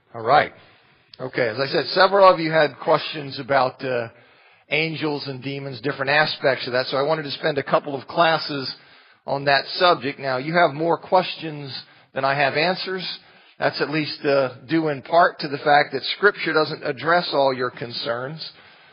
All right. Okay, as I said, several of you had questions about angels and demons, different aspects of that, so I wanted to spend a couple of classes on that subject. Now, you have more questions than I have answers. That's at least due in part to the fact that Scripture doesn't address all your concerns.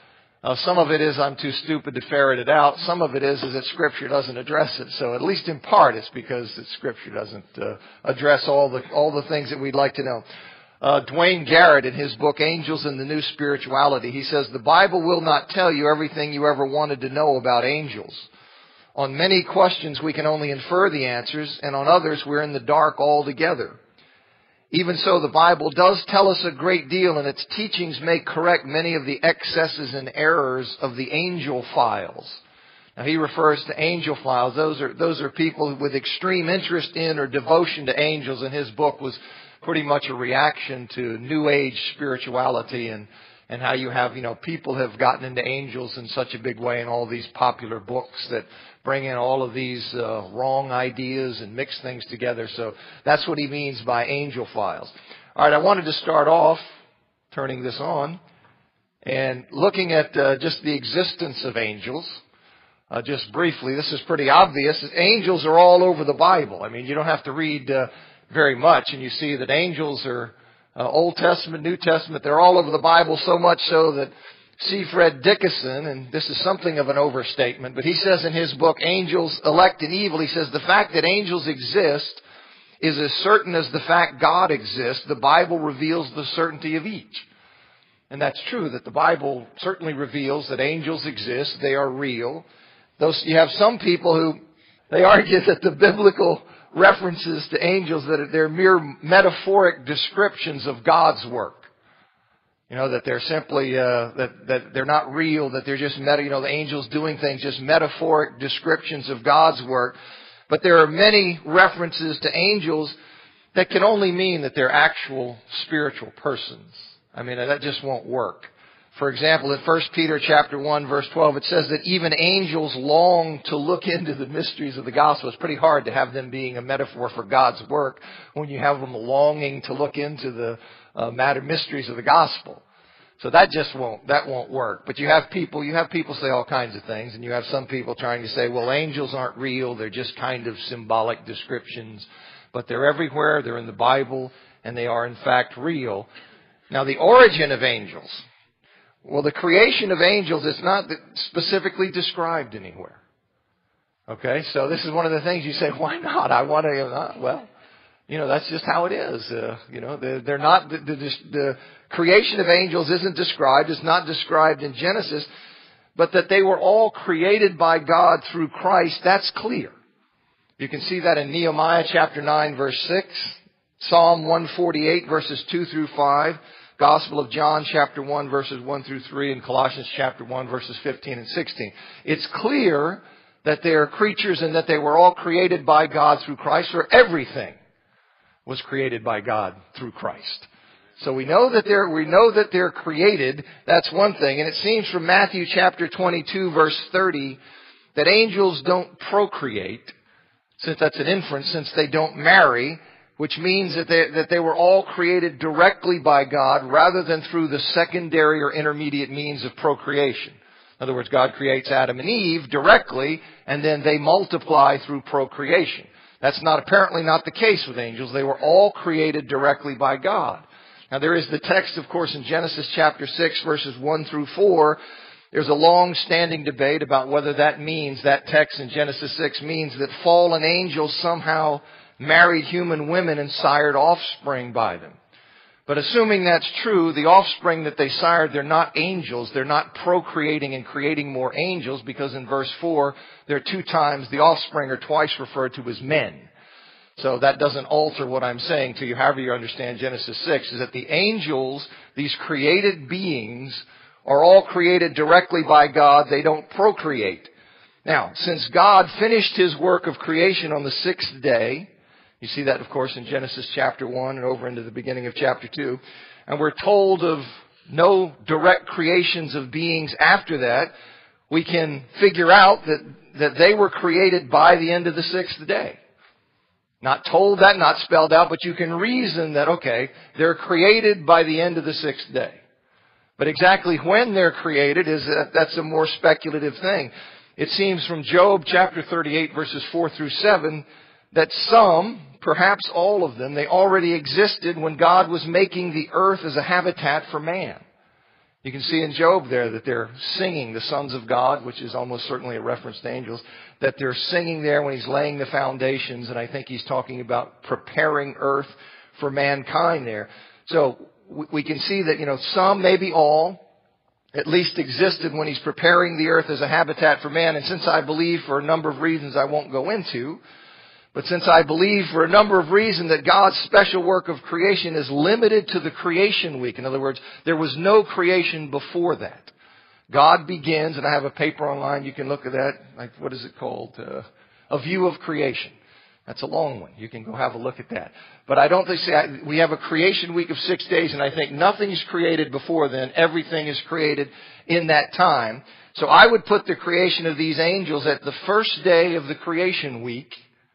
Some of it is I'm too stupid to ferret it out. Some of it is that Scripture doesn't address it. So at least in part it's because that Scripture doesn't address all the things that we'd like to know. Dwayne Garrett, in his book, Angels and the New Spirituality, he says, the Bible will not tell you everything you ever wanted to know about angels. On many questions we can only infer the answers, and on others we're in the dark altogether. Even so, the Bible does tell us a great deal, and its teachings may correct many of the excesses and errors of the angel files. Now, he refers to angel files. Those are people with extreme interest in or devotion to angels, and his book was pretty much a reaction to New Age spirituality and how you have, people have gotten into angels in such a big way in all these popular books that bring in all of these wrong ideas and mix things together. So that's what he means by angel files. All right, I wanted to start off turning this on and looking at just the existence of angels. Just briefly, this is pretty obvious. Angels are all over the Bible. I mean, you don't have to read very much, and you see that angels are Old Testament, New Testament, they're all over the Bible, so much so that C. Fred Dickinson, and this is something of an overstatement, but he says in his book, Angels, Elect and Evil, he says, the fact that angels exist is as certain as the fact God exists. The Bible reveals the certainty of each. And that's true, that the Bible certainly reveals that angels exist, they are real. You have some people who, they argue that the biblical references to angels, that they're mere metaphoric descriptions of God's work. That they're simply, that they're not real, that they're just the angels doing things, just metaphoric descriptions of God's work. But there are many references to angels that can only mean that they're actual spiritual persons. I mean, that just won't work. For example, in 1 Peter chapter 1, verse 12, it says that even angels long to look into the mysteries of the gospel. It's pretty hard to have them being a metaphor for God's work when you have them longing to look into the mysteries of the gospel. So that won't work. But you have people say all kinds of things, and you have some people trying to say, well, angels aren't real, they're just kind of symbolic descriptions. But they're everywhere, they're in the Bible, and they are in fact real. Now, the origin of angels. Well, the creation of angels is not specifically described anywhere. Okay, so this is one of the things you say, why not? I want to, that's just how it is. They're not, the creation of angels isn't described. It's not described in Genesis, but that they were all created by God through Christ, that's clear. You can see that in Nehemiah chapter 9, verse 6, Psalm 148, verses 2 through 5, Gospel of John chapter 1, verses 1 through 3, and Colossians chapter 1, verses 15 and 16. It's clear that they are creatures and that they were all created by God through Christ, or everything was created by God through Christ. So we know that they're created. That's one thing. And it seems from Matthew chapter 22, verse 30, that angels don't procreate, since that's an inference, since they don't marry, which means that they were all created directly by God rather than through the secondary or intermediate means of procreation. In other words, God creates Adam and Eve directly, and then they multiply through procreation. That's apparently not the case with angels. They were all created directly by God. Now, there is the text, of course, in Genesis chapter 6, verses 1 through 4. There's a long-standing debate about whether that text in Genesis 6 means that fallen angels somehow married human women and sired offspring by them. But assuming that's true, the offspring that they sired, they're not angels. They're not procreating and creating more angels, because in verse 4, there are two times the offspring are twice referred to as men. So that doesn't alter what I'm saying to you, however you understand Genesis 6, is that the angels, these created beings, are all created directly by God. They don't procreate. Now, since God finished His work of creation on the sixth day, you see that, of course, in Genesis chapter 1 and over into the beginning of chapter 2. And we're told of no direct creations of beings after that. We can figure out that they were created by the end of the sixth day. Not told that, not spelled out, but you can reason that, okay, they're created by the end of the sixth day. But exactly when they're created that's a more speculative thing. It seems from Job chapter 38 verses 4 through 7 that some, perhaps all of them, they already existed when God was making the earth as a habitat for man. You can see in Job there that they're singing, the sons of God, which is almost certainly a reference to angels, that they're singing there when he's laying the foundations, and I think he's talking about preparing earth for mankind there. So we can see that, some, maybe all, at least existed when he's preparing the earth as a habitat for man. And since I believe, for a number of reasons I won't go into, but since I believe for a number of reasons that God's special work of creation is limited to the creation week. In other words, there was no creation before that. God begins, and I have a paper online, you can look at that, what is it called? A View of Creation. That's a long one. You can go have a look at that. But I don't think, we have a creation week of 6 days, and I think nothing's created before then. Everything is created in that time. So I would put the creation of these angels at the first day of the creation week,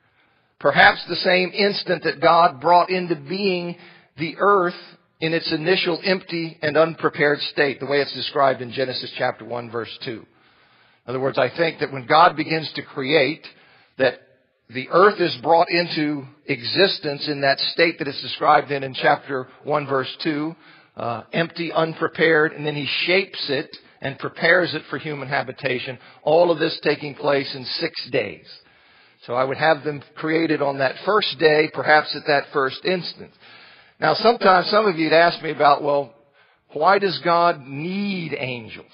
perhaps the same instant that God brought into being the earth in its initial empty and unprepared state, the way it's described in Genesis chapter 1, verse 2. In other words, I think that when God begins to create, that the earth is brought into existence in that state that it's described in chapter 1, verse 2, empty, unprepared, and then He shapes it and prepares it for human habitation. All of this taking place in 6 days. So I would have them created on that first day, perhaps at that first instant. Now, sometimes some of you would ask me about, well, why does God need angels?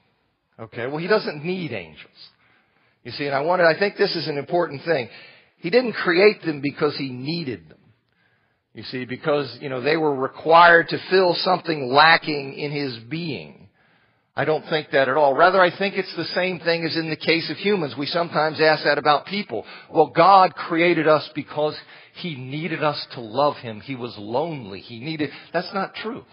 Okay, well, He doesn't need angels. You see, and I think this is an important thing. He didn't create them because He needed them. You see, because, they were required to fill something lacking in His being. I don't think that at all. Rather, I think it's the same thing as in the case of humans. We sometimes ask that about people. Well, God created us because He needed us to love Him. He was lonely. That's not true.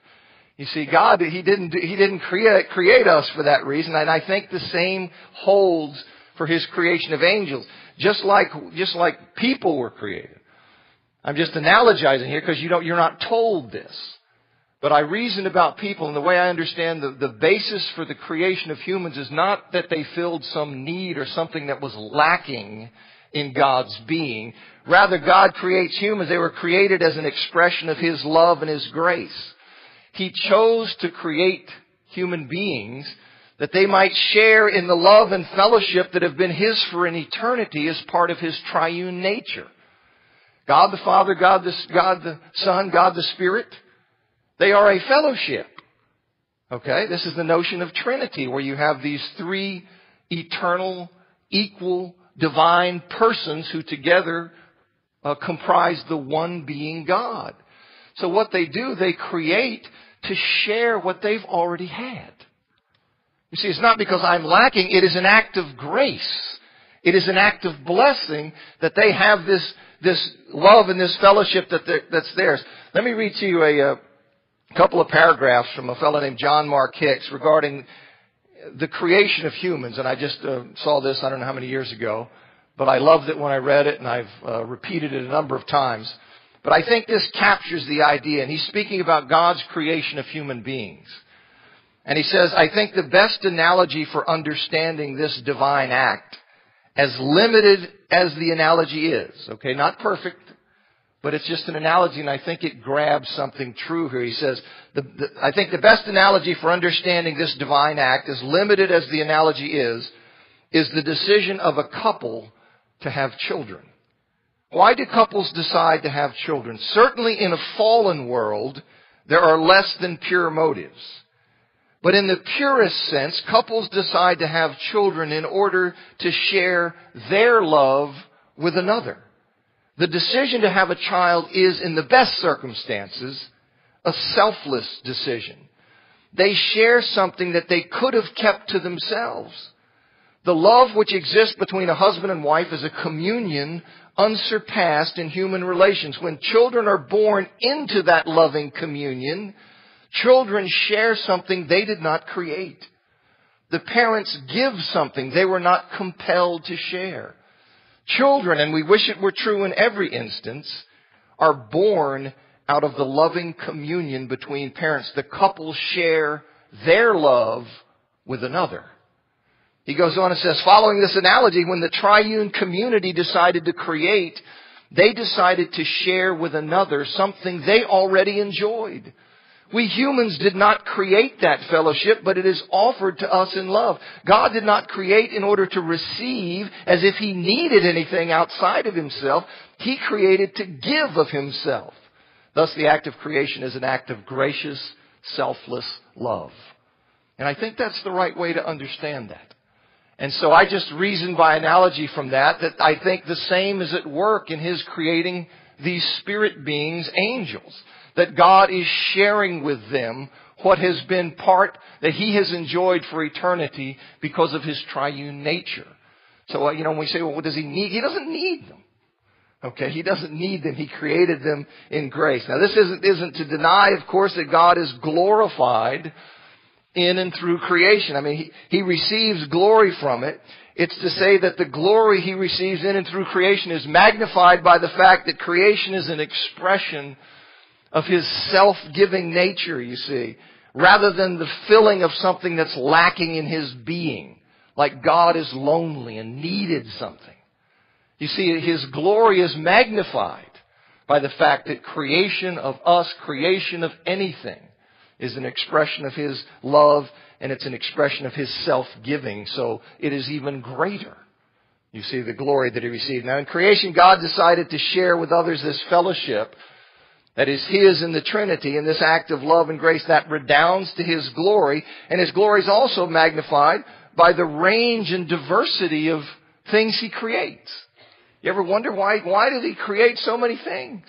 You see, God, He didn't create us for that reason. And I think the same holds for His creation of angels. Just like people were created. I'm just analogizing here because you're not told this. But I reasoned about people, and the way I understand the basis for the creation of humans is not that they filled some need or something that was lacking in God's being. Rather, God creates humans. They were created as an expression of His love and His grace. He chose to create human beings that they might share in the love and fellowship that have been His for an eternity as part of His triune nature. God the Father, God the Son, God the Spirit. They are a fellowship. Okay? This is the notion of Trinity, where you have these three eternal, equal, divine persons who together comprise the one being God. So what they do, they create to share what they've already had. You see, it's not because I'm lacking. It is an act of grace. It is an act of blessing that they have this love and this fellowship that's theirs. Let me read to you a couple of paragraphs from a fellow named John Mark Hicks regarding the creation of humans. And I just saw this, I don't know how many years ago, but I loved it when I read it, and I've repeated it a number of times. But I think this captures the idea, and he's speaking about God's creation of human beings. And he says, I think the best analogy for understanding this divine act, as limited as the analogy is, okay, not perfect, but it's just an analogy, and I think it grabs something true here. He says, I think the best analogy for understanding this divine act, as limited as the analogy is the decision of a couple to have children. Why do couples decide to have children? Certainly in a fallen world, there are less than pure motives. But in the purest sense, couples decide to have children in order to share their love with another. The decision to have a child is, in the best circumstances, a selfless decision. They share something that they could have kept to themselves. The love which exists between a husband and wife is a communion unsurpassed in human relations. When children are born into that loving communion, children share something they did not create. The parents give something they were not compelled to share. Children, and we wish it were true in every instance, are born out of the loving communion between parents. The couple share their love with another. He goes on and says, following this analogy, when the triune community decided to create, they decided to share with another something they already enjoyed. We humans did not create that fellowship, but it is offered to us in love. God did not create in order to receive as if He needed anything outside of Himself. He created to give of Himself. Thus, the act of creation is an act of gracious, selfless love. And I think that's the right way to understand that. And so I just reasoned by analogy from that I think the same is at work in His creating these spirit beings, angels. That God is sharing with them what has been part that He has enjoyed for eternity because of His triune nature. So, when we say, well, what does He need? He doesn't need them. Okay, He doesn't need them. He created them in grace. Now, this isn't to deny, of course, that God is glorified in and through creation. I mean, He receives glory from it. It's to say that the glory He receives in and through creation is magnified by the fact that creation is an expression of His self-giving nature, you see, rather than the filling of something that's lacking in His being, like God is lonely and needed something. You see, His glory is magnified by the fact that creation of us, creation of anything, is an expression of His love, and it's an expression of His self-giving, so it is even greater. You see the glory that He received. Now, in creation, God decided to share with others this fellowship that is His in the Trinity, and this act of love and grace that redounds to His glory, and His glory is also magnified by the range and diversity of things He creates. You ever wonder why did He create so many things?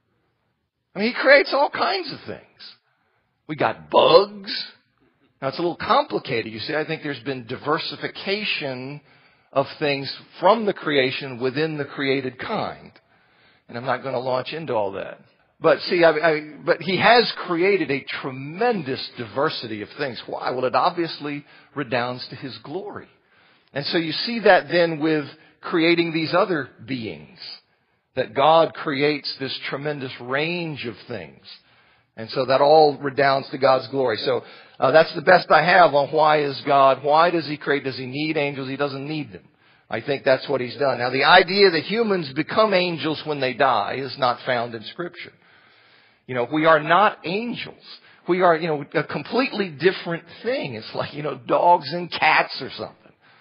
I mean, He creates all kinds of things. We got bugs. Now, it's a little complicated. You see, I think there's been diversification of things from the creation within the created kind. And I'm not going to launch into all that. But see, but He has created a tremendous diversity of things. Why? Well, it obviously redounds to His glory. And so you see that then with creating these other beings, that God creates this tremendous range of things. And so that all redounds to God's glory. So that's the best I have on why does He create? Does He need angels? He doesn't need them. I think that's what He's done. Now, the idea that humans become angels when they die is not found in Scripture. We are not angels. We are, a completely different thing. It's like, dogs and cats or something.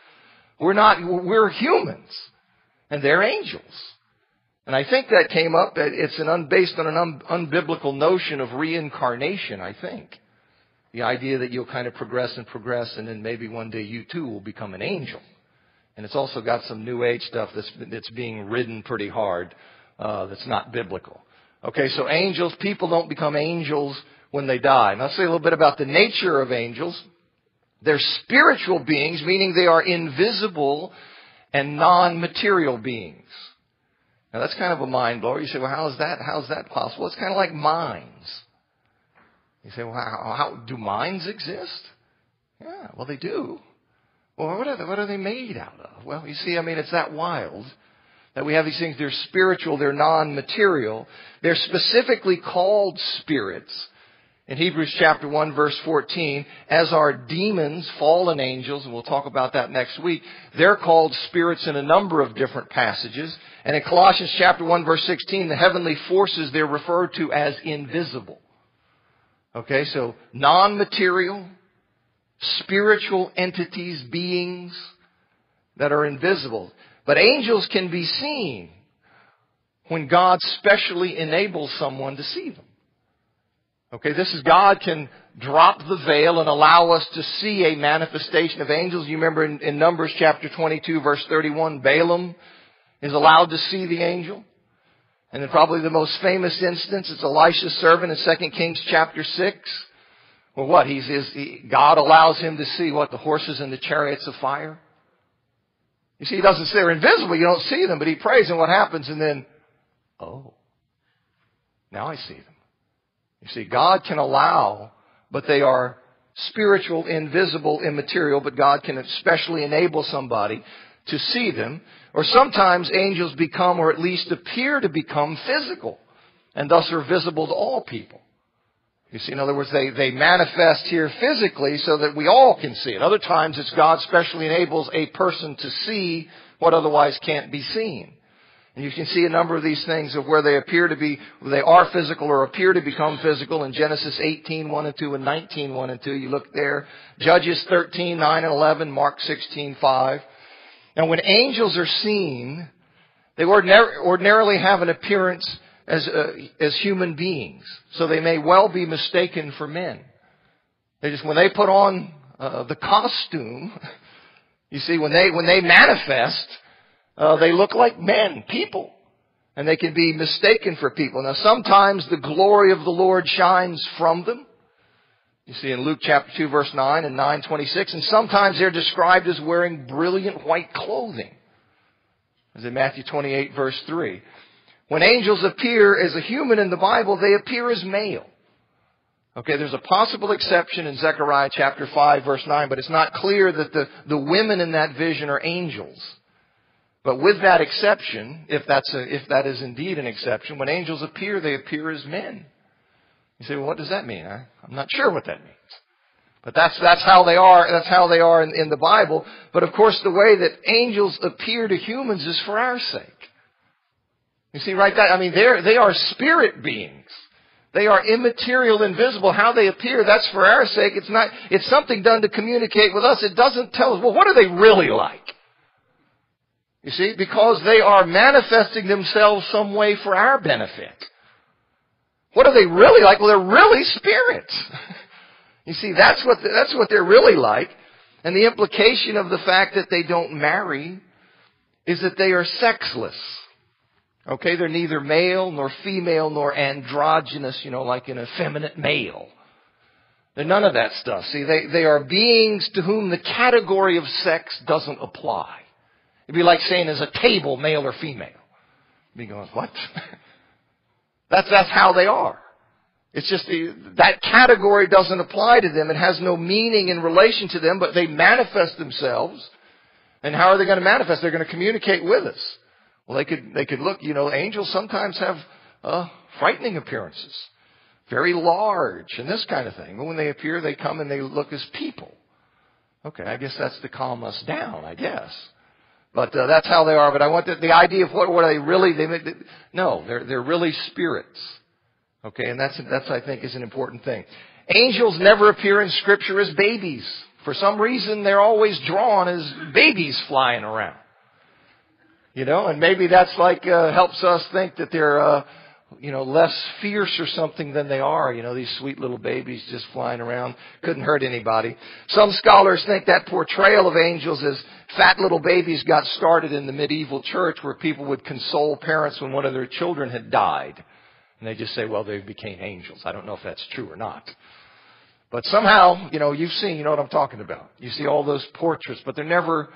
We're humans. And they're angels. And I think that came up, it's based on an unbiblical notion of reincarnation, I think. The idea that you'll kind of progress, and then maybe one day you too will become an angel. And it's also got some New Age stuff that's being ridden pretty hard, that's not biblical. Okay, so people don't become angels when they die. And I'll say a little bit about the nature of angels. They're spiritual beings, meaning they are invisible and non-material beings. Now that's kind of a mind blower. You say, well, how's that possible? It's kind of like minds. You say, well, how do minds exist? Yeah, well, they do. Well, what are they made out of? Well, you see, it's that wild that we have these things. They're spiritual, they're non-material. They're specifically called spirits in Hebrews chapter 1, verse 14, as are demons, fallen angels, and we'll talk about that next week. They're called spirits in a number of different passages. And in Colossians chapter 1, verse 16, the heavenly forces, they're referred to as invisible. Okay, so non-material, spiritual entities, beings that are invisible. But angels can be seen when God specially enables someone to see them. Okay, this is God can drop the veil and allow us to see a manifestation of angels. You remember in Numbers chapter 22, verse 31, Balaam is allowed to see the angel. And then probably the most famous instance is Elisha's servant in 2 Kings chapter 6. Well, what? God allows him to see what? The horses and the chariots of fire. You see, He doesn't say they're invisible. You don't see them, but he prays, and what happens? And then, now I see them. You see, God can allow, but they are spiritual, invisible, immaterial, but God can especially enable somebody to see them. Or sometimes angels become, or at least appear to become, physical, and thus are visible to all people. You see, in other words, they manifest here physically so that we all can see it. Other times it's God specially enables a person to see what otherwise can't be seen. And you can see a number of these things of where they appear to be, they are physical or appear to become physical in Genesis 18, 1 and 2, and 19, 1 and 2. You look there. Judges 13, 9 and 11, Mark 16, 5. Now when angels are seen, they ordinarily have an appearance as human beings. So they may well be mistaken for men. When they put on the costume, you see, when they manifest, they look like men, people. And they can be mistaken for people. Now sometimes the glory of the Lord shines from them. You see in Luke chapter 2 verse 9 and 9:26. And sometimes they're described as wearing brilliant white clothing. As in Matthew 28 verse 3. When angels appear as a human in the Bible, they appear as male. Okay, there's a possible exception in Zechariah chapter 5 verse 9, but it's not clear that the women in that vision are angels. But with that exception, if that is indeed an exception, when angels appear, they appear as men. You say, well, what does that mean? I'm not sure what that means. But that's how they are. That's how they are in the Bible. But of course, the way that angels appear to humans is for our sake. You see, right? They are spirit beings. They are immaterial, invisible. How they appear, that's for our sake. It's something done to communicate with us. It doesn't tell us, well, what are they really like? You see, because they are manifesting themselves some way for our benefit. What are they really like? Well, they're really spirits. You see, that's what they're really like. And the implication of the fact that they don't marry is that they are sexless. Okay, they're neither male nor female nor androgynous, like an effeminate male. They're none of that stuff. See, they are beings to whom the category of sex doesn't apply. It'd be like saying, is a table male or female? You'd be going, what? That's how they are. It's just that category doesn't apply to them. It has no meaning in relation to them, but they manifest themselves. And how are they going to manifest? They're going to communicate with us. Well, they could look, angels sometimes have frightening appearances. Very large and this kind of thing. But when they appear, they come and they look as people. Okay, I guess that's to calm us down, I guess. But that's how they are. But I want the idea of what are they really? No, they're really spirits. Okay, and that's I think is an important thing. Angels never appear in Scripture as babies. For some reason, they're always drawn as babies flying around. And maybe that's helps us think that they're less fierce or something than they are. These sweet little babies just flying around. Couldn't hurt anybody. Some scholars think that portrayal of angels as fat little babies got started in the medieval church where people would console parents when one of their children had died. And they just say, well, they became angels. I don't know if that's true or not. But somehow, you've seen, what I'm talking about. You see all those portraits, but they're never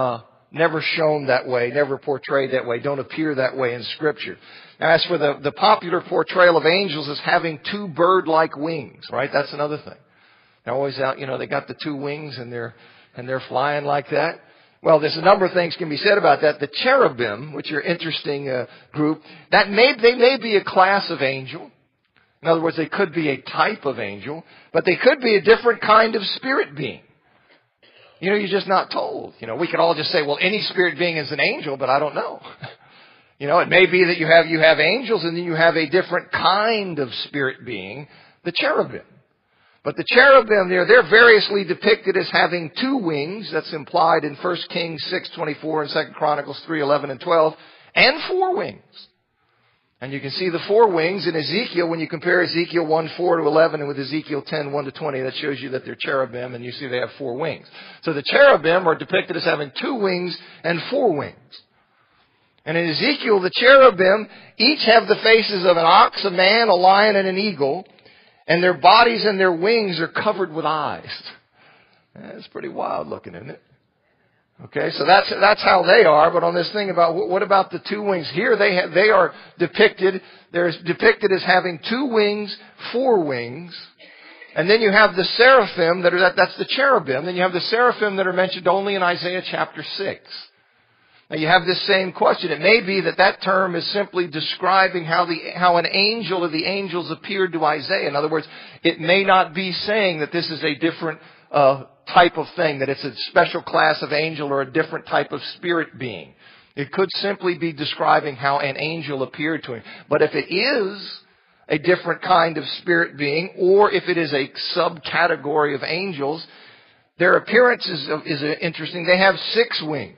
shown that way, never portrayed that way, don't appear that way in Scripture. Now, as for the popular portrayal of angels as having two bird-like wings, right? That's another thing. They're always out, they got the two wings and they're flying like that. Well, there's a number of things can be said about that. The cherubim, which are an interesting group, they may be a class of angel. In other words, they could be a type of angel, but they could be a different kind of spirit being. You're just not told. We could all just say, well, any spirit being is an angel, but I don't know. It may be that you have angels and then you have a different kind of spirit being, the cherubim. But the cherubim, they're variously depicted as having two wings. That's implied in 1 Kings 6:24 and 2 Chronicles 3:11 and 12, and four wings. And you can see the four wings in Ezekiel when you compare Ezekiel 1:4-11 and with Ezekiel 10:1-20. That shows you that they're cherubim, and you see they have four wings. So the cherubim are depicted as having two wings and four wings. And in Ezekiel, the cherubim each have the faces of an ox, a man, a lion, and an eagle, and their bodies and their wings are covered with eyes. That's pretty wild looking, isn't it? Okay, so that's how they are. But on this thing about what about the two wings here, they are depicted. They're depicted as having two wings, four wings, and then you have the seraphim that's the cherubim. Then you have the seraphim that are mentioned only in Isaiah chapter 6. Now you have this same question. It may be that term is simply describing how an angel or the angels appeared to Isaiah. In other words, it may not be saying that this is a different type of thing, that it's a special class of angel or a different type of spirit being. It could simply be describing how an angel appeared to him. But if it is a different kind of spirit being, or if it is a subcategory of angels, their appearance is interesting. They have 6 wings.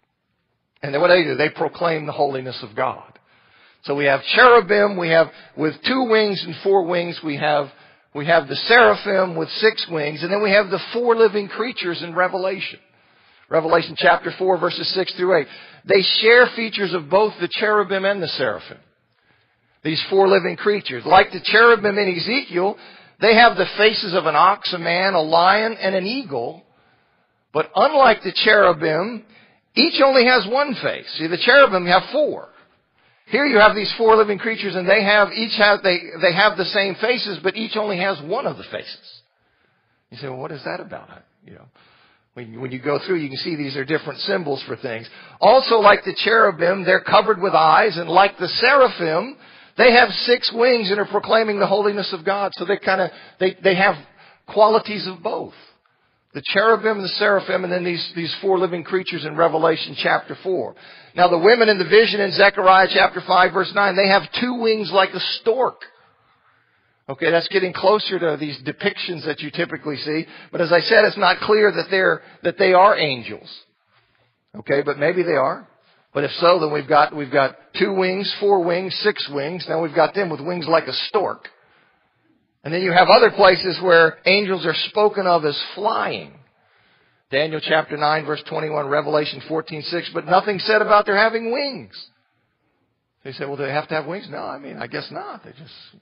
And then what do? They proclaim the holiness of God. So we have cherubim, we have with 2 wings and 4 wings, we have the seraphim with 6 wings, and then we have the 4 living creatures in Revelation. Revelation chapter 4, verses 6 through 8. They share features of both the cherubim and the seraphim. These 4 living creatures. Like the cherubim in Ezekiel, they have the faces of an ox, a man, a lion, and an eagle. But unlike the cherubim, each only has 1 face. See, the cherubim have 4. Here you have these 4 living creatures, and they have the same faces, but each only has 1 of the faces. You say, well, what is that about? When you go through, you can see these are different symbols for things. Also, like the cherubim, they're covered with eyes, and like the seraphim, they have 6 wings and are proclaiming the holiness of God. So they have qualities of both. The cherubim, the seraphim, and then these 4 living creatures in Revelation chapter 4. Now the women in the vision in Zechariah chapter 5 verse 9, they have 2 wings like a stork. Okay, that's getting closer to these depictions that you typically see. But as I said, it's not clear that they are angels. Okay, but maybe they are. But if so, then we've got 2 wings, 4 wings, 6 wings. Now we've got them with wings like a stork. And then you have other places where angels are spoken of as flying. Daniel chapter 9 verse 21, Revelation 14:6, but nothing said about their having wings. They say, well, do they have to have wings? No, I guess not. They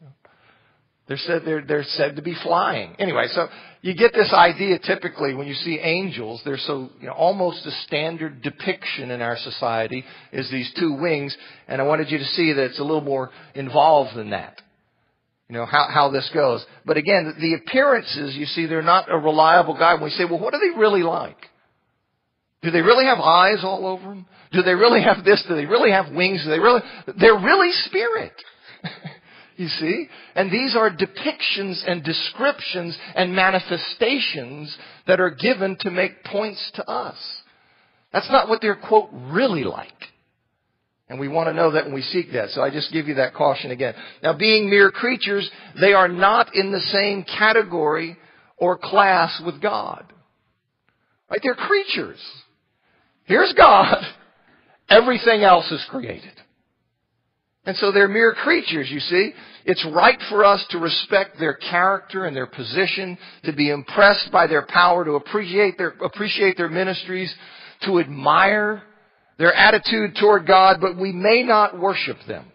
just, they're said to be flying. Anyway, so you get this idea typically when you see angels, they're so, almost a standard depiction in our society is these 2 wings. And I wanted you to see that it's a little more involved than that. How this goes. But again, the appearances, you see, they're not a reliable guide. When we say, well, what are they really like? Do they really have eyes all over them? Do they really have this? Do they really have wings? They're really spirit. You see? And these are depictions and descriptions and manifestations that are given to make points to us. That's not what they're, quote, really like. And we want to know that when we seek that. So I just give you that caution again. Now, being mere creatures, they are not in the same category or class with God. Right? They're creatures. Here's God. Everything else is created. And so they're mere creatures, you see. It's right for us to respect their character and their position, to be impressed by their power, to appreciate their ministries, to admire their attitude toward God, but we may not worship them.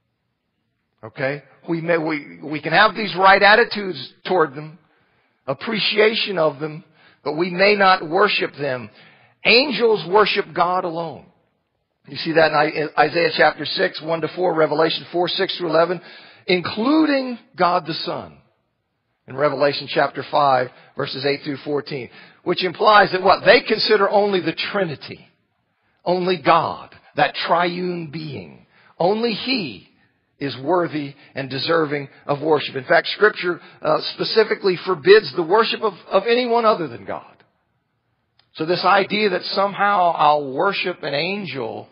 Okay? We can have these right attitudes toward them, appreciation of them, but we may not worship them. Angels worship God alone. You see that in Isaiah chapter 6, 1-4, Revelation 4, 6-11, including God the Son. In Revelation chapter 5, verses 8-14, which implies that what? They consider only the Trinity. Only God, that triune being, only He is worthy and deserving of worship. In fact, Scripture specifically forbids the worship of anyone other than God. So this idea that somehow I'll worship an angel,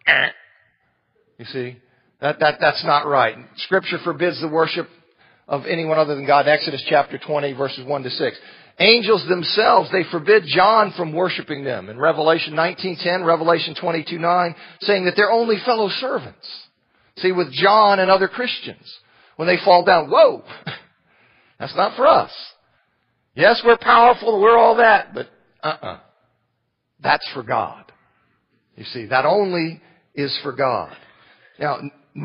you see, that's not right. Scripture forbids the worship of anyone other than God. Exodus chapter 20, verses 1-6. Angels themselves, they forbid John from worshiping them. In Revelation 19:10, Revelation 22:9, saying that they're only fellow servants. See, with John and other Christians, when they fall down, whoa, that's not for us. Yes, we're powerful, we're all that, but that's for God. You see, that only is for God. Now,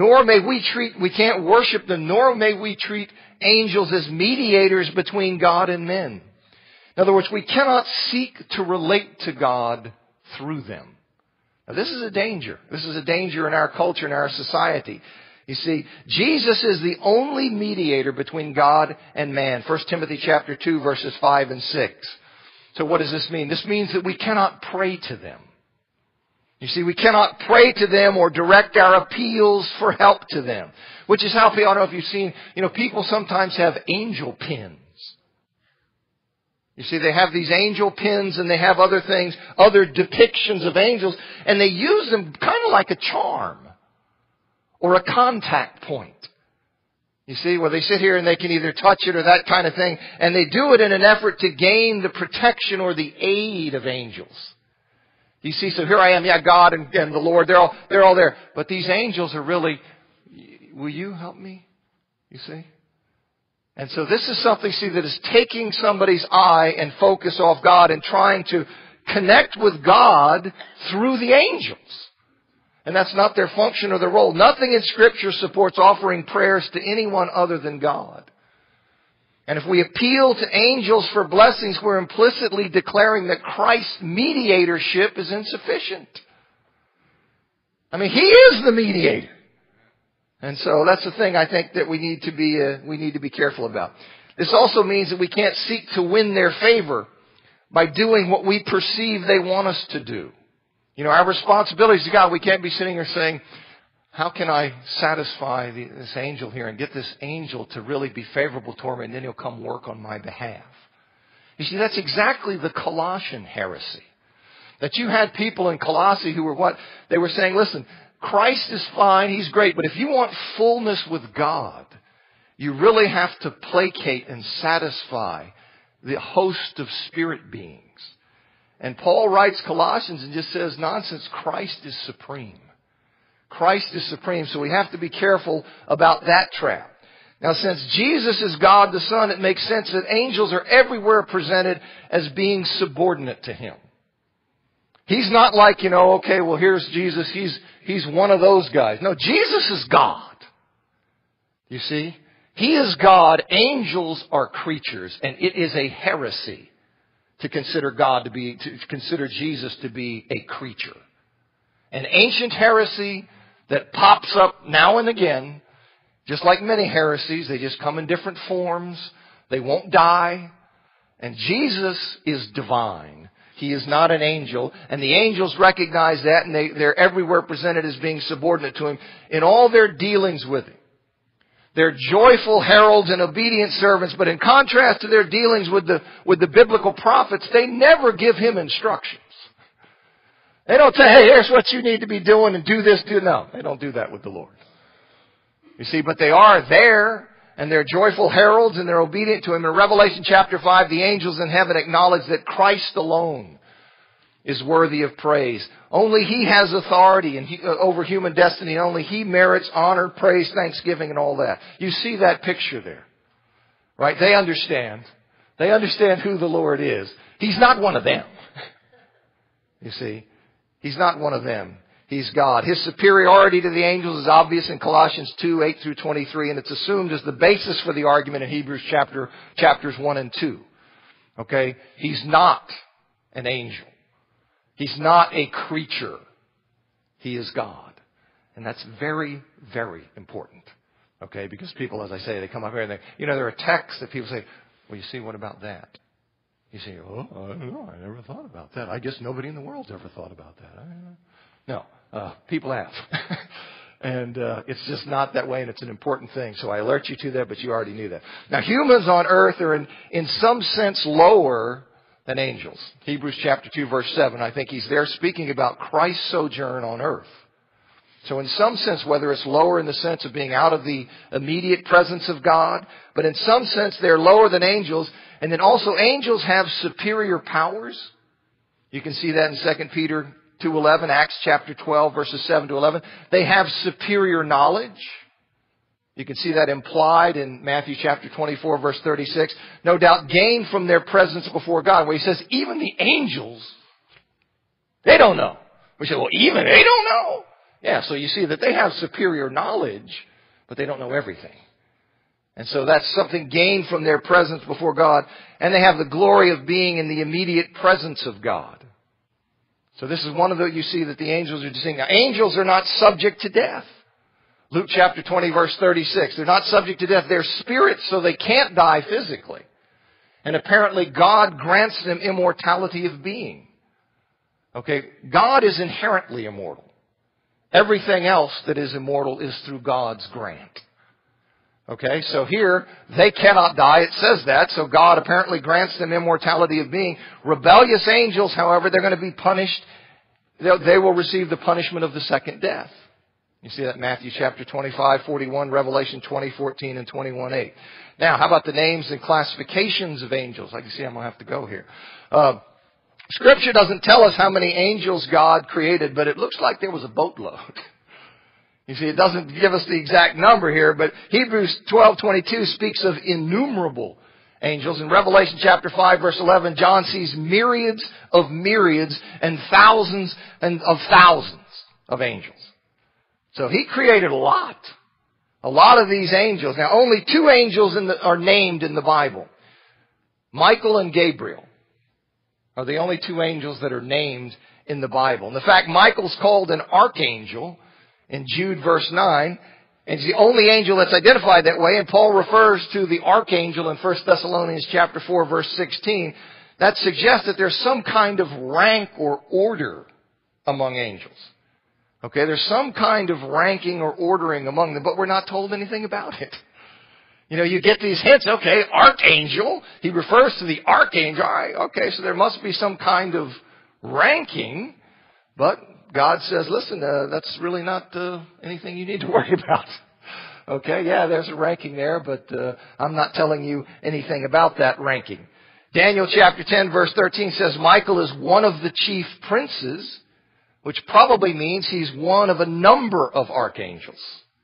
we can't worship them, nor may we treat angels as mediators between God and men. In other words, we cannot seek to relate to God through them. Now, this is a danger. This is a danger in our culture, in our society. You see, Jesus is the only mediator between God and man. 1 Timothy chapter 2, verses 5 and 6. So what does this mean? This means that we cannot pray to them. You see, we cannot pray to them or direct our appeals for help to them. Which is how, I don't know if you've seen, people sometimes have angel pins. You see, they have these angel pins and they have other things, other depictions of angels, and they use them kind of like a charm or a contact point. You see, where they sit here and they can either touch it or that kind of thing, and they do it in an effort to gain the protection or the aid of angels. You see, so here I am, God and the Lord, they're all there. But these angels are really, will you help me? You see? And so this is something, that is taking somebody's eye and focus off God and trying to connect with God through the angels. And that's not their function or their role. Nothing in Scripture supports offering prayers to anyone other than God. And if we appeal to angels for blessings, we're implicitly declaring that Christ's mediatorship is insufficient. He is the mediator. And so that's the thing I think that we need to be careful about. This also means that we can't seek to win their favor by doing what we perceive they want us to do. Our responsibility to God, we can't be sitting here saying, how can I satisfy this angel here and get this angel to really be favorable toward me, and then he'll come work on my behalf? You see, that's exactly the Colossian heresy. That you had people in Colossae who were they were saying, listen, Christ is fine, He's great, but if you want fullness with God, you really have to placate and satisfy the host of spirit beings. And Paul writes Colossians and just says, nonsense, Christ is supreme. Christ is supreme, so we have to be careful about that trap. Now, since Jesus is God the Son, it makes sense that angels are everywhere presented as being subordinate to Him. He's not like, okay, well, here's Jesus. He's one of those guys. No, Jesus is God. You see? He is God. Angels are creatures, and it is a heresy to consider consider Jesus to be a creature. An ancient heresy that pops up now and again, just like many heresies. They just come in different forms. They won't die. And Jesus is divine. He is not an angel. And the angels recognize that, and they're everywhere presented as being subordinate to Him in all their dealings with Him. They're joyful heralds and obedient servants, but in contrast to their dealings with the biblical prophets, they never give Him instructions. They don't say, hey, here's what you need to be doing and do this, No, they don't do that with the Lord. You see, but they are there, and they're joyful heralds, and they're obedient to Him. In Revelation chapter 5, the angels in heaven acknowledge that Christ alone is worthy of praise. Only He has authority over human destiny. Only He merits honor, praise, thanksgiving, and all that. You see that picture there, right? They understand. They understand who the Lord is. He's not one of them. You see, He's not one of them. He's God. His superiority to the angels is obvious in Colossians 2, 8 through 23, and it's assumed as the basis for the argument in Hebrews chapters 1 and 2. Okay? He's not an angel. He's not a creature. He is God. And that's very, very important. Okay? Because people, as I say, they come up here and there are texts that people say, well, you see, what about that? You say, oh, I don't know. I never thought about that. I guess nobody in the world's ever thought about that. No, people have. And it's just not that way, and it's an important thing. So I alert you to that, but you already knew that. Now, humans on earth are in some sense lower than angels. Hebrews chapter 2, verse 7, I think he's there speaking about Christ's sojourn on earth. So in some sense, whether it's lower in the sense of being out of the immediate presence of God, but in some sense they're lower than angels. And then also angels have superior powers. You can see that in 2 Peter 2:11, Acts chapter 12, verses 7 to 11. They have superior knowledge. You can see that implied in Matthew chapter 24, verse 36. No doubt gained from their presence before God, where He says, even the angels, they don't know. We say, well, even they don't know? Yeah, so you see that they have superior knowledge, but they don't know everything. And so that's something gained from their presence before God. And they have the glory of being in the immediate presence of God. So this is one of you see that the angels are saying. Now, angels are not subject to death. Luke chapter 20, verse 36. They're not subject to death. They're spirits, so they can't die physically. And apparently God grants them immortality of being. Okay, God is inherently immortal. Everything else that is immortal is through God's grant. Okay, so here, they cannot die. It says that, so God apparently grants them immortality of being. Rebellious angels, however, they're going to be punished. They will receive the punishment of the second death. You see that in Matthew chapter 25, 41, Revelation 20, 14, and 21, 8. Now, how about the names and classifications of angels? I can see I'm going to have to go here. Scripture doesn't tell us how many angels God created, but it looks like there was a boatload. You see, it doesn't give us the exact number here, but Hebrews 12:22 speaks of innumerable angels. In Revelation chapter 5, verse 11, John sees myriads and thousands of angels. So he created a lot of these angels. Now, only two angels are named in the Bible. Michael and Gabriel are the only two angels that are named in the Bible. And in fact, Michael's called an archangel in Jude verse 9. And it's the only angel that's identified that way. And Paul refers to the archangel in 1 Thessalonians chapter 4, verse 16. That suggests that there's some kind of rank or order among angels. Okay, there's some kind of ranking or ordering among them, but we're not told anything about it. You know, you get these hints, okay, archangel, he refers to the archangel. All right, okay, so there must be some kind of ranking, but God says, listen, that's really not anything you need to worry about. Okay, yeah, there's a ranking there, but I'm not telling you anything about that ranking. Daniel chapter 10, verse 13 says, Michael is one of the chief princes, which probably means he's one of a number of archangels.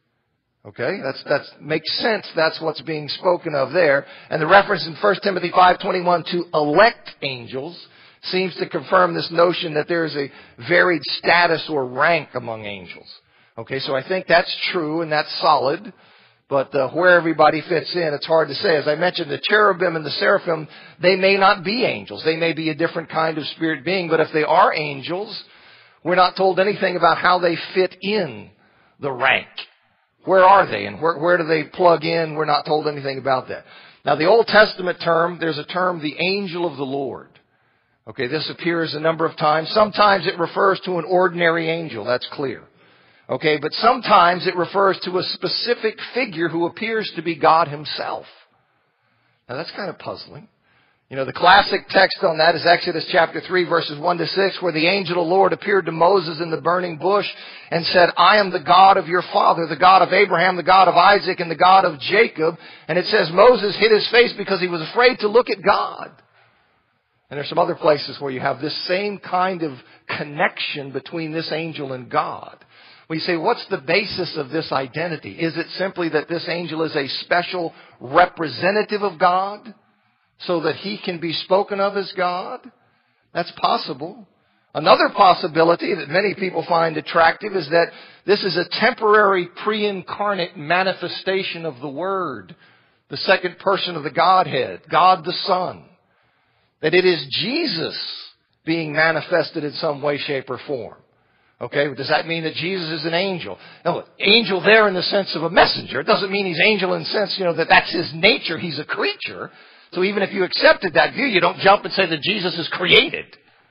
Okay, that makes sense. That's what's being spoken of there. And the reference in 1 Timothy 5:21 to elect angels seems to confirm this notion that there is a varied status or rank among angels. Okay, so I think that's true and that's solid. But where everybody fits in, it's hard to say. As I mentioned, the cherubim and the seraphim, they may not be angels. They may be a different kind of spirit being. But if they are angels, we're not told anything about how they fit in the rank. Where are they and where do they plug in? We're not told anything about that. Now, the Old Testament term, there's a term, the angel of the Lord. Okay, this appears a number of times. Sometimes it refers to an ordinary angel. That's clear. Okay, but sometimes it refers to a specific figure who appears to be God himself. Now, that's kind of puzzling. You know, the classic text on that is Exodus chapter 3, verses 1 to 6, where the angel of the Lord appeared to Moses in the burning bush and said, I am the God of your father, the God of Abraham, the God of Isaac, and the God of Jacob. And it says Moses hid his face because he was afraid to look at God. And there's some other places where you have this same kind of connection between this angel and God. We say, what's the basis of this identity? Is it simply that this angel is a special representative of God, so that he can be spoken of as God? That's possible. Another possibility that many people find attractive is that this is a temporary pre-incarnate manifestation of the Word, the second person of the Godhead, God the Son. That it is Jesus being manifested in some way, shape, or form. Okay, does that mean that Jesus is an angel? No, angel there in the sense of a messenger. It doesn't mean he's angel in the sense, that that's his nature. He's a creature. So even if you accepted that view, you don't jump and say that Jesus is created.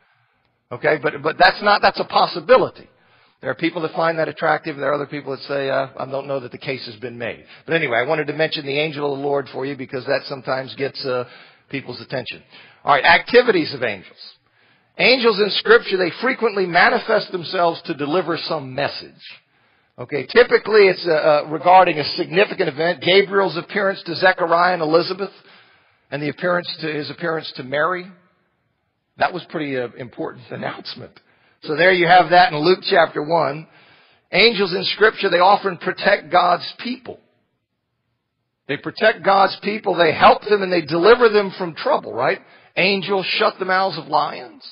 Okay, but that's a possibility. There are people that find that attractive. There are other people that say, I don't know that the case has been made. But anyway, I wanted to mention the angel of the Lord for you because that sometimes gets people's attention. All right, activities of angels. Angels in Scripture, they frequently manifest themselves to deliver some message. Okay, typically it's regarding a significant event. Gabriel's appearance to Zechariah and Elizabeth, and his appearance to Mary. That was pretty important announcement. So there you have that in Luke chapter 1. Angels in Scripture, they often protect God's people. They protect God's people. They help them and they deliver them from trouble, right? Angels shut the mouths of lions.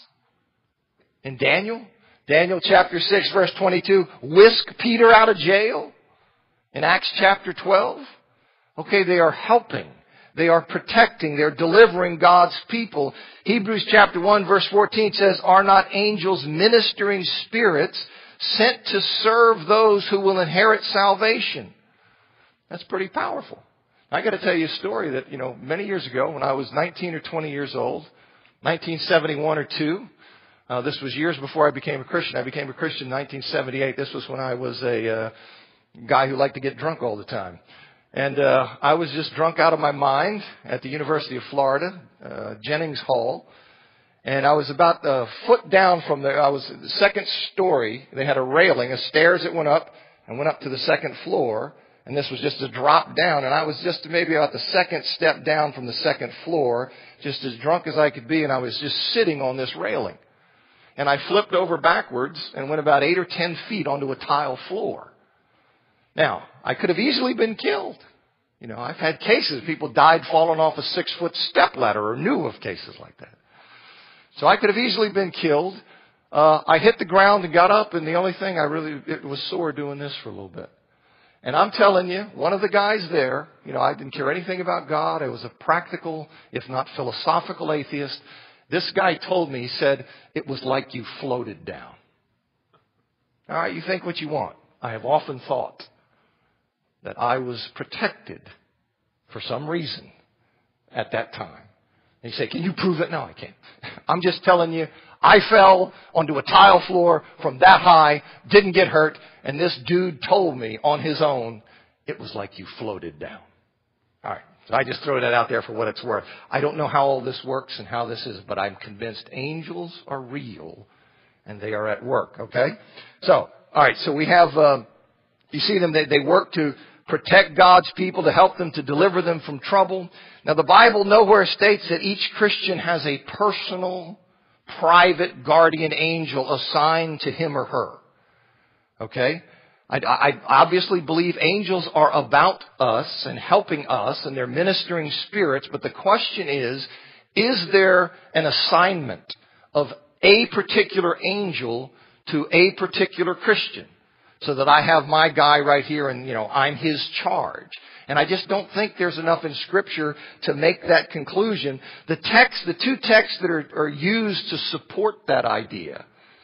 In Daniel chapter 6, verse 22, whisk Peter out of jail. In Acts chapter 12. Okay, they are helping. They are protecting. They're delivering God's people. Hebrews chapter 1 verse 14 says, are not angels ministering spirits sent to serve those who will inherit salvation? That's pretty powerful. I got to tell you a story that, many years ago when I was 19 or 20 years old, 1971 or 2, This was years before I became a Christian. I became a Christian in 1978. This was when I was a guy who liked to get drunk all the time. And I was just drunk out of my mind at the University of Florida, Jennings Hall. And I was about a foot down from there. I was the second story. They had a railing, a stairs that went up to the second floor. And this was just a drop down. And I was just maybe about the second step down from the second floor, just as drunk as I could be. And I was just sitting on this railing. And I flipped over backwards and went about 8 or 10 feet onto a tile floor. Now, I could have easily been killed. You know, I've had cases, people died falling off a 6-foot step ladder, or knew of cases like that. So I could have easily been killed. I hit the ground and got up, and the only thing it was sore doing this for a little bit. And I'm telling you, one of the guys there, you know, I didn't care anything about God. I was a practical, if not philosophical atheist. This guy told me, he said, it was like you floated down. All right, you think what you want. I have often thought that I was protected for some reason at that time. And you say, can you prove it? No, I can't. I'm just telling you, I fell onto a tile floor from that high, didn't get hurt, and this dude told me on his own, it was like you floated down. All right, so I just throw that out there for what it's worth. I don't know how all this works and how this is, but I'm convinced angels are real and they are at work, okay? So, all right, so we have, you see them, they work to protect God's people, to help them, to deliver them from trouble. Now, the Bible nowhere states that each Christian has a personal, private guardian angel assigned to him or her. Okay? I obviously believe angels are about us and helping us, and they're ministering spirits, but the question is there an assignment of a particular angel to a particular Christian? So that I have my guy right here and, you know, I'm his charge. And I just don't think there's enough in Scripture to make that conclusion. The two texts that are used to support that idea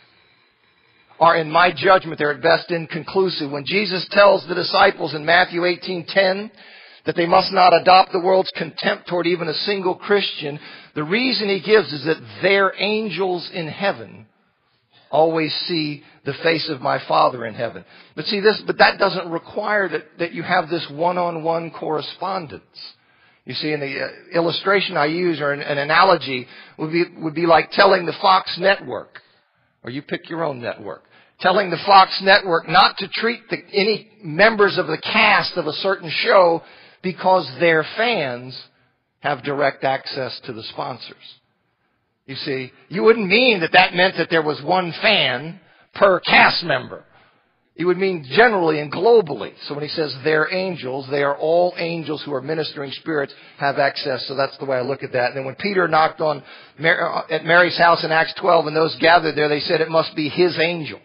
are, in my judgment, they're at best inconclusive. When Jesus tells the disciples in Matthew 18:10 that they must not adopt the world's contempt toward even a single Christian, the reason he gives is that their angels in heaven always see the face of my Father in heaven. But that doesn't require that you have this one-on-one correspondence. You see, in the illustration I use, or an analogy, would be like telling the Fox network, or you pick your own network, telling the Fox network not to treat any members of the cast of a certain show because their fans have direct access to the sponsors. You see, you wouldn't mean that meant that there was one fan per cast member. It would mean generally and globally. So when he says they're angels, they are all angels who are ministering spirits, have access. So that's the way I look at that. And then when Peter knocked at Mary's house in Acts 12 and those gathered there, they said it must be his angel.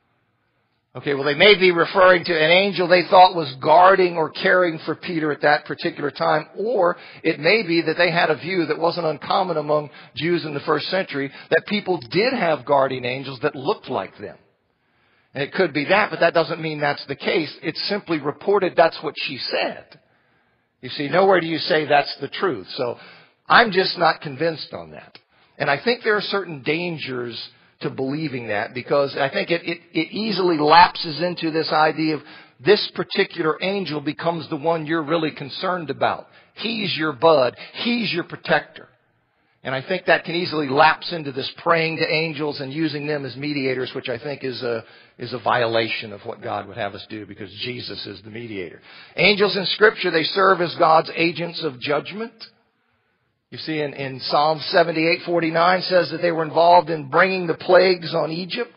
Okay, well, they may be referring to an angel they thought was guarding or caring for Peter at that particular time, or it may be that they had a view that wasn't uncommon among Jews in the first century, that people did have guardian angels that looked like them. And it could be that, but that doesn't mean that's the case. It's simply reported that's what she said. You see, nowhere do you say that's the truth. So I'm just not convinced on that. And I think there are certain dangers to believing that, because I think it easily lapses into this idea of this particular angel becomes the one you're really concerned about. He's your bud. He's your protector. And I think that can easily lapse into this praying to angels and using them as mediators, which I think is a violation of what God would have us do, because Jesus is the mediator. Angels in Scripture, they serve as God's agents of judgment. You see, in Psalm 78:49 says that they were involved in bringing the plagues on Egypt.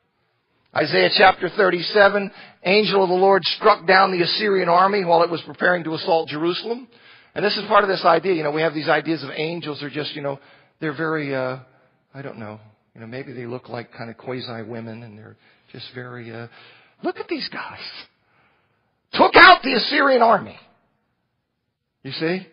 Isaiah chapter 37, angel of the Lord struck down the Assyrian army while it was preparing to assault Jerusalem. And this is part of this idea. You know, we have these ideas of angels are just, you know, they're very, I don't know, you know, maybe they look like kind of quasi-women and they're just very, look at these guys. Took out the Assyrian army. You see?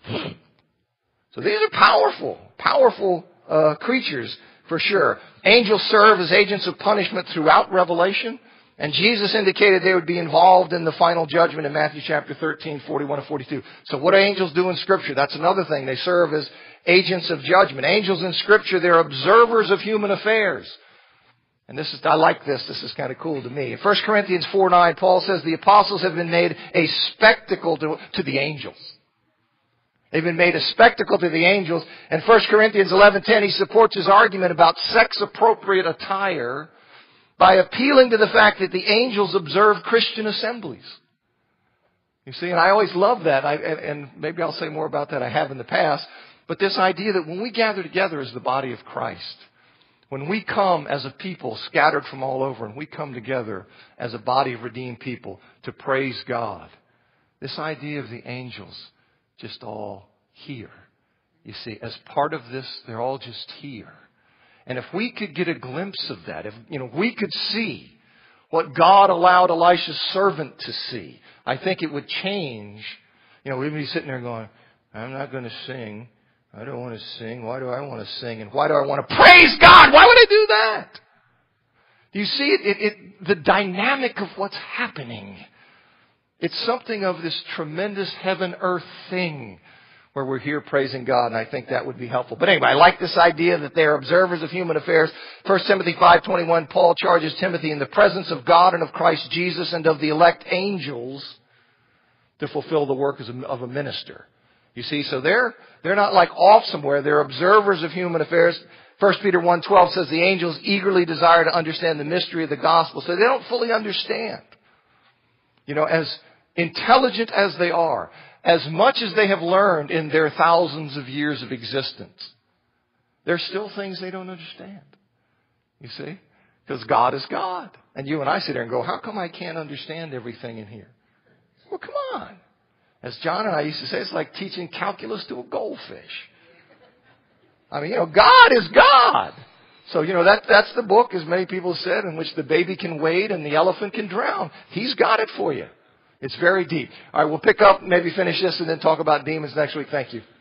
So these are powerful creatures for sure. Angels serve as agents of punishment throughout Revelation. And Jesus indicated they would be involved in the final judgment in Matthew chapter 13, 41 and 42. So what do angels do in Scripture? That's another thing. They serve agents of judgment. Angels in Scripture, they're observers of human affairs. And I like this. This is kind of cool to me. In 1 Corinthians 4:9, Paul says the apostles have been made a spectacle to the angels. They've been made a spectacle to the angels. In 1 Corinthians 11:10, he supports his argument about sex-appropriate attire by appealing to the fact that the angels observe Christian assemblies. You see, and I always love that. And maybe I'll say more about that. I have in the past. But this idea that when we gather together as the body of Christ, when we come as a people scattered from all over, and we come together as a body of redeemed people to praise God, this idea of the angels just all here. You see, as part of this, they're all just here. And if we could get a glimpse of that, if we could see what God allowed Elisha's servant to see, I think it would change. We'd be sitting there going, I'm not going to sing. I don't want to sing. Why do I want to sing? And why do I want to praise God? Why would I do that? Do you see it? The dynamic of what's happening. It's something of this tremendous heaven-earth thing where we're here praising God, and I think that would be helpful. But anyway, I like this idea that they're observers of human affairs. 1 Timothy 5:21, Paul charges Timothy in the presence of God and of Christ Jesus and of the elect angels to fulfill the work of a minister. You see, so they're not like off somewhere. They're observers of human affairs. 1 Peter 1:12 says the angels eagerly desire to understand the mystery of the gospel. So they don't fully understand. As intelligent as they are, as much as they have learned in their thousands of years of existence, there's still things they don't understand. You see? Because God is God. And you and I sit there and go, how come I can't understand everything in here? Well, come on. As John and I used to say, it's like teaching calculus to a goldfish. I mean, God is God. So, that's the book, as many people said, in which the baby can wade and the elephant can drown. He's got it for you. It's very deep. All right, we'll pick up, maybe finish this, and then talk about demons next week. Thank you.